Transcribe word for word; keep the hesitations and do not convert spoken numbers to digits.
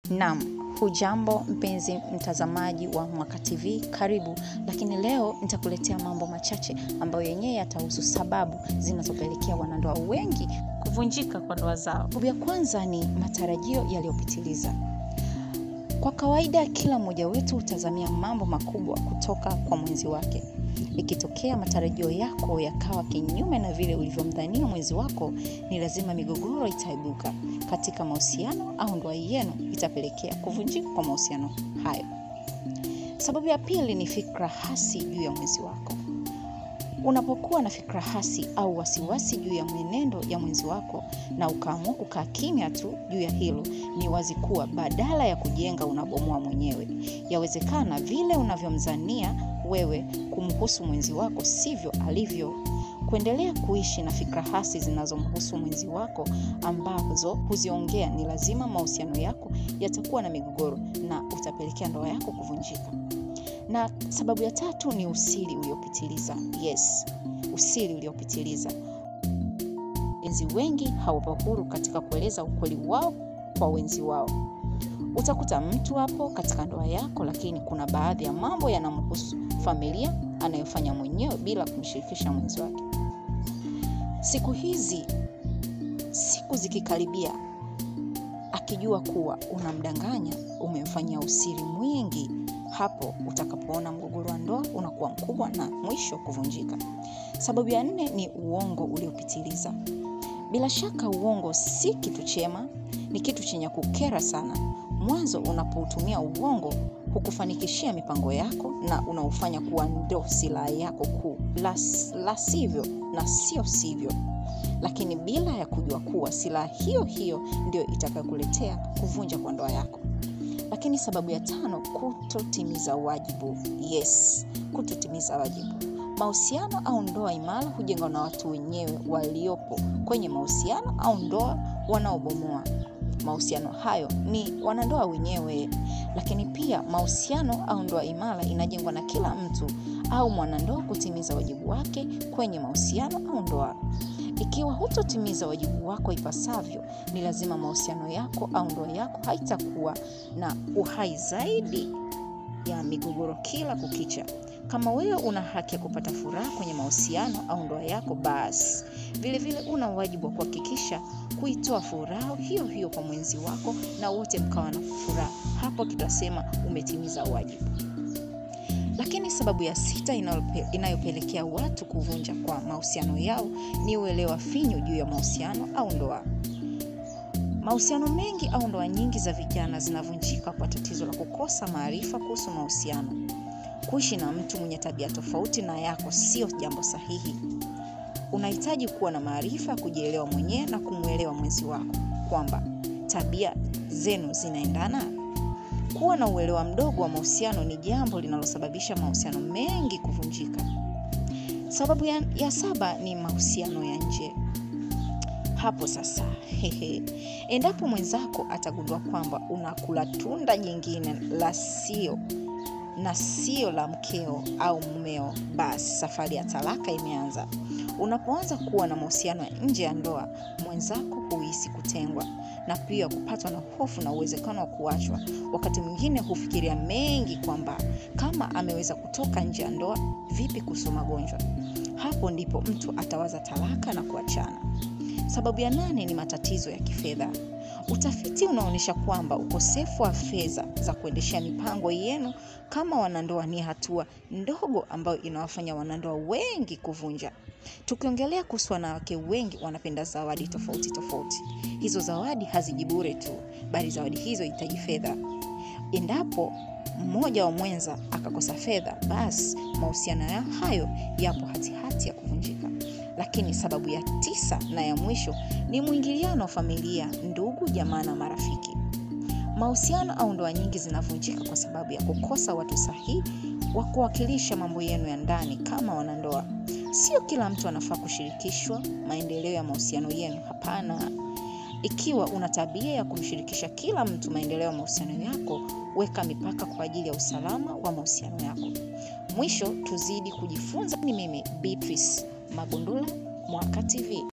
Naam, hujambo mpenzi mtazamaji wa Mwaka T V, karibu. Lakini leo nitakuletea mambo machache ambayo yenyewe yatahusu sababu zinazopelekea wanandoa wengi kuvunjika kwa ndoa zao. Sababu ya kwanza ni matarajio yaliyopitiliza. Kwa kawaida kila mmoja wetu hutazamia mambo makubwa kutoka kwa mwenzi wake. Ikitokea matarajio yako yakawa kinyume na vile ulivyomdhania mwenzi wako, ni lazima migogoro itaibuka katika mahusiano au ndoa yenu, itapelekea kuvunjika kwa mahusiano hayo. Sababu ya pili ni fikra hasi juu ya mwenzi wako. Unapokuwa na fikra hasi au wasiwasi juu ya mwenendo ya mwenzi wako na ukaamua kukaa kimya tu juu ya hilo, ni wazi kuwa badala ya kujenga unabomoa mwenyewe. Yawezekana vile unavyomzania wewe kumhusu mwenzi wako sivyo alivyo. Kuendelea kuishi na fikra hasi zinazomhusu mwenzi wako ambazo huziongea, ni lazima mahusiano yako yatakuwa na migogoro na utapelekea ndoa yako kuvunjika. Na sababu ya tatu ni usiri uliopitiliza. Yes, usiri uliopitiliza. Wenzi wengi hawapo huru katika kueleza ukweli wao kwa wenzi wao. Utakuta mtu hapo katika ndoa yako, lakini kuna baadhi ya mambo yanamhusu familia anayofanya mwenyewe bila kumshirikisha mwenzi wake. Siku hizi, siku zikikaribia, akijua kuwa unamdanganya, umemfanyia usiri mwingi, hapo utakapoona mgogoro wa ndoa unakuwa mkubwa na mwisho kuvunjika. Sababu ya nne ni uongo uliopitiliza. Bila shaka uongo si kitu chema, ni kitu chenye kukera sana. Mwanzo unapoutumia uongo hukufanikishia mipango yako na unaufanya kuwa ndo silaha yako kuu. La, la sivyo na sio sivyo. Lakini bila ya kujua kuwa silaha hiyo hiyo ndio itakayokuletea kuvunja kwa ndoa yako. Lakini sababu ya tano, kutotimiza wajibu. Yes, kutotimiza wajibu. Mahusiano au ndoa imara hujengwa na watu wenyewe waliopo kwenye mahusiano au ndoa wanaobomoa mahusiano hayo ni wanandoa wenyewe. Lakini pia mahusiano au ndoa imara inajengwa na kila mtu au mwanandoa kutimiza wajibu wake kwenye mahusiano au ndoa. Ikiwa hutotimiza wajibu wako ipasavyo, ni lazima mahusiano yako au ndoa yako haitakuwa na uhai zaidi ya migogoro kila kukicha. Kama wewe una haki ya kupata furaha kwenye mahusiano au ndoa yako, basi vile vile una wajibu wa kuhakikisha kuitoa furaha hiyo hiyo kwa mwenzi wako na wote mkawa na furaha. Hapo tutasema umetimiza wajibu. Lakini sababu ya sita inayopelekea watu kuvunja kwa mahusiano yao ni uelewa finyu juu ya mahusiano au ndoa. Mahusiano mengi au ndoa nyingi za vijana zinavunjika kwa tatizo la kukosa maarifa kuhusu mahusiano. Kuishi na mtu mwenye tabia tofauti na yako sio jambo sahihi. Unahitaji kuwa na maarifa, kujielewa mwenyewe na kumuelewa mwenzi wako, kwamba tabia zenu zinaendana. Kuwa na uelewa mdogo wa mahusiano ni jambo linalosababisha mahusiano mengi kuvunjika. Sababu ya, ya saba ni mahusiano ya nje. Hapo sasa, hehe. Endapo mwenzako atagundua kwamba unakula tunda jingine la sio na sio la mkeo au mumeo, basi safari ya talaka imeanza. Unapoanza kuwa na mahusiano ya nje ya ndoa, mwenzako huhisi kutengwa na pia kupatwa na hofu na uwezekano wa kuachwa. Wakati mwingine hufikiria mengi kwamba kama ameweza kutoka nje ya ndoa, vipi kuhusu magonjwa? Hapo ndipo mtu atawaza talaka na kuachana. Sababu ya nane ni matatizo ya kifedha. Utafiti unaonyesha kwamba ukosefu wa fedha za kuendeshea mipango yenu kama wanandoa ni hatua ndogo ambayo inawafanya wanandoa wengi kuvunja. Tukiongelea kuhusu wanawake wengi wanapenda zawadi tofauti tofauti. Hizo zawadi haziji bure tu, bali zawadi hizo hitaji fedha. Endapo mmoja wa mwenza akakosa fedha, basi mahusiano hayo yapo hatihati ya kuvunjika. Lakini sababu ya tisa na ya mwisho ni mwingiliano wa familia, ndugu, jamaa na marafiki. Mahusiano au ndoa nyingi zinavunjika kwa sababu ya kukosa watu sahihi wa kuwakilisha mambo yenu ya ndani kama wanandoa. Sio kila mtu anafaa kushirikishwa maendeleo ya mahusiano yenu, hapana. Ikiwa una tabia ya kumshirikisha kila mtu maendeleo ya mahusiano yako, weka mipaka kwa ajili ya usalama wa mahusiano yako. Mwisho, tuzidi kujifunza. Ni mimi Beatrice Magundula, Mwaka T V.